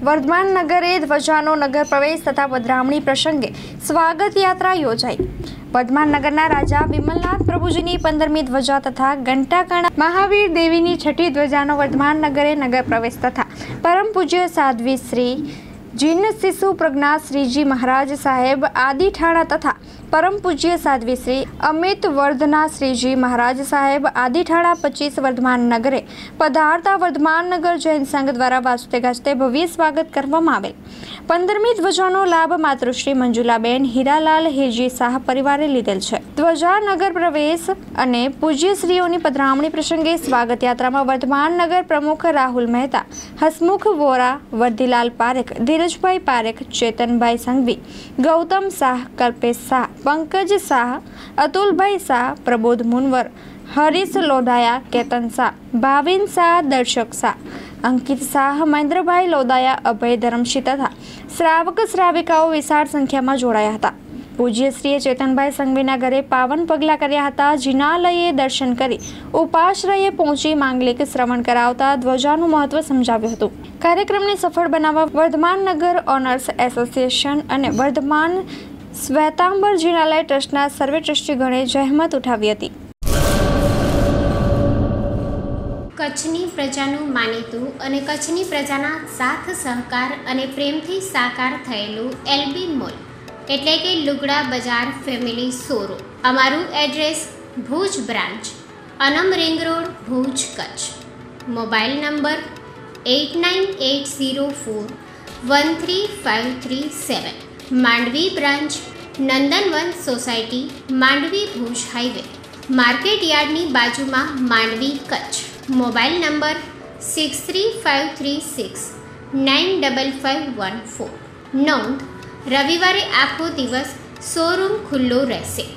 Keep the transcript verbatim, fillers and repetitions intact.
वर्धमान नगरे ध्वजानो नगर प्रवेश तथा पधरामणी प्रसंगे स्वागत यात्रा योजाई। वर्धमान नगरना राजा विमलनाथ प्रभुजीनी पंदरमी ध्वजा तथा घंटाकर्णा महावीर देवीनी छठी ध्वजानो वर्धमान नगरे नगर प्रवेश तथा परम पूज्य साध्वी श्री जीन शिशु प्रज्ञा श्रीजी महाराज साहेब आदि ठाणा तथा परम पूज्य साध्वी श्री अमित वर्धना श्रीजी महाराज साहेब आदि ठाणा पच्चीस वर्धमान नगरे पधारता वर्धमान नगर जैन संघ द्वारा वाजते गाजते भव्य स्वागत करवामां आवेल। पंदरमी ध्वजानो लाभ मातृश्री मंजुलाबेन हीरालाल हेजी शाह परिवारे लीधेल छे। ध्वजा नगर प्रवेश अने पूज्यश्रीओनी पधरामणी प्रसंगे स्वागत यात्रामां वर्धमान नगर प्रमुख राहुल मेहता, हसमुख वोरा, वर्धीलाल पारेख, धीरजभाई पारेख, चेतनभाई संघवी, गौतम शाह, कल्पेश शाह, पंकज शाह, अतुलभाई शाह, प्रबोध मुनवर, हरीश लोधाया, केतन शाह, भाविन शाह, दर्शक शाह, अंकित शाह, महेंद्रभाई लोधाया, अभय धर्मशी तथा श्रावक श्राविकाओ विशाળ संख्याમાં જોડાયા હતા। પૂજ્યશ્રીએ ચેતનભાઈ સંઘવીના ઘરે પાવન પગલા કર્યા હતા। જિનાલયે દર્શન કરી ઉપાશ્રયે પહોંચી માંગલિક શ્રવણ કરાવતા ધ્વજાનું મહત્વ સમજાવ્યું હતું। કાર્યક્રમને સફળ બનાવવા વર્ધમાન નગર ઓનર્સ એસોસિએશન અને વર્ધમાન શ્વેતાંબર જિનાલય ટ્રસ્ટના સર્વે ટ્રસ્ટીગણે જહેમત ઉઠાવી હતી। કચ્છની પ્રજાનું માનીતું અને કચ્છની પ્રજાના સાથ સહકાર અને પ્રેમથી સાકાર થયેલું એલબી મોલ એટલે કે લુગડા બજાર ફેમિલી શોરૂમ। અમારું address Bhuj branch, Anam ring road, Bhuj, Kutch. Mobile number eight nine eight zero four one three five three seven. Mandvi branch, Nandanvan society, Mandvi, Bhuj highway, market યાર્ડની બાજુમાં, Mandvi, Kutch. Mobile number six three five three six nine double five one four. નોંધ: રવિવારે આખો દિવસ showroom ખુલ્લો રહેશે।